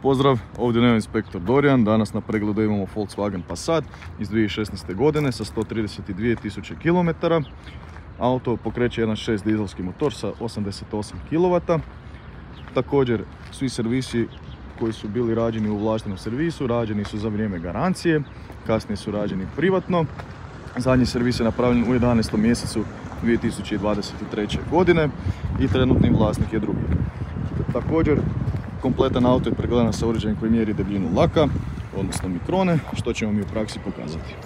Pozdrav, ovdje je inspektor Dorijan. Danas na pregledu imamo Volkswagen Passat iz 2016. godine sa 132.000 km. Auto pokreće 1.6 dizelski motor sa 88 kW. Također, svi servisi koji su bili rađeni u ovlaštenom servisu, rađeni su za vrijeme garancije, kasnije su rađeni privatno. Zadnji servis je napravljen u 11. mjesecu 2023. godine i trenutni vlasnik je drugi. Također, kompletan auto je pregledan sa uređajem koji mjeri debljinu laka, odnosno mikrone, što ćemo mi u praksi pokazati.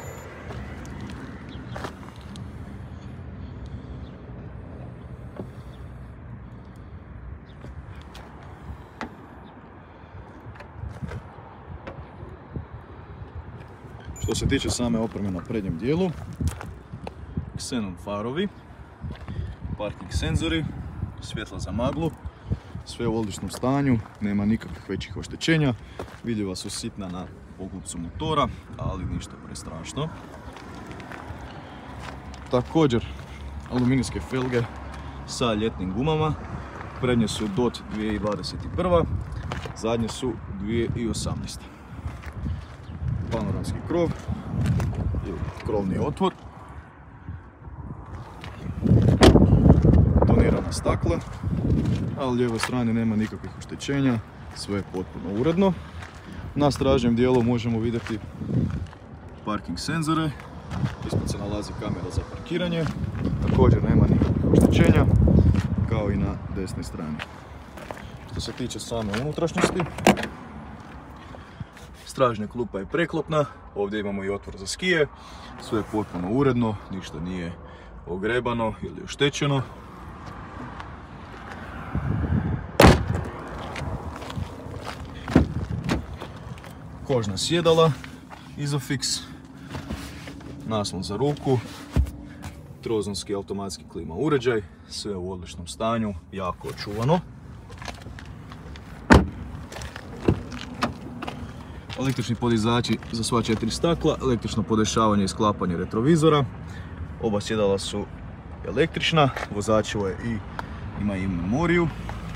Što se tiče same opreme na prednjem dijelu, ksenon farovi, parking senzori, svjetla za maglu, sve u odličnom stanju, nema nikakvih većih oštećenja, vidljiva su sitna na poklopcu motora, ali ništa prestrašno. Također, aluminijske felge sa ljetnim gumama, prednje su DOT 2021, zadnje su 2018. Panoramski krov ili krovni otvor, tonirana stakla, a u lijevoj strani nema nikakvih oštećenja, sve je potpuno uredno. Na stražnjem dijelu možemo vidjeti parking senzore, ispod se nalazi kamera za parkiranje, također nema nikakvih oštećenja, kao i na desnoj strani. Što se tiče same unutrašnjosti, stražnja klupa je preklopna, ovdje imamo i otvor za skije, sve je potpuno uredno, ništa nije ogrebano ili oštećeno. Kožna sjedala, Isofix, naslon za ruku, trozonski automatski klima uređaj, sve u odličnom stanju, jako očuvano. Električni podizači za sva 4 stakla, električno podešavanje i sklapanje retrovizora. Oba sjedala su električna, vozačevo je i ima i memoriju.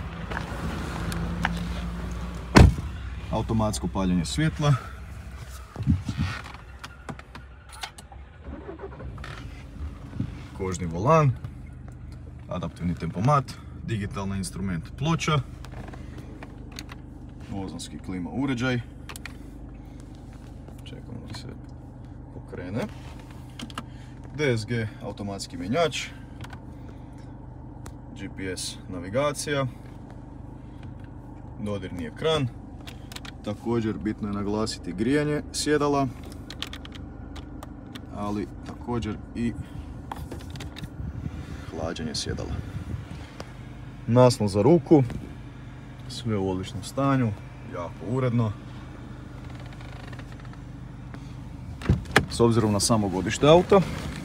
Automatsko paljenje svjetla. Kožni volan, adaptivni tempomat, digitalni instrument ploča, ozonski klima uređaj. Čekamo da se pokrene. DSG automatski mjenjač, GPS navigacija, dodirni ekran. Također bitno je naglasiti grijanje sjedala, ali također i hlađenje sjedala. Naslon za ruku, sve u odličnom stanju, jako uredno. S obzirom na samo godište auta,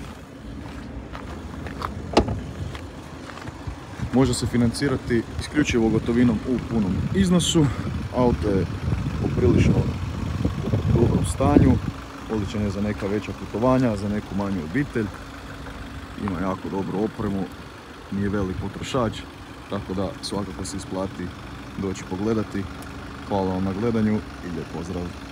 može se financirati isključivo gotovinom u punom iznosu. Auto je poprilično u dobrom stanju, odličan je za neka veća putovanja, za neku manju obitelj. Ima jako dobru opremu, nije velik potrošač, tako da svakako se isplati doći pogledati. Hvala vam na gledanju i lijep pozdrav!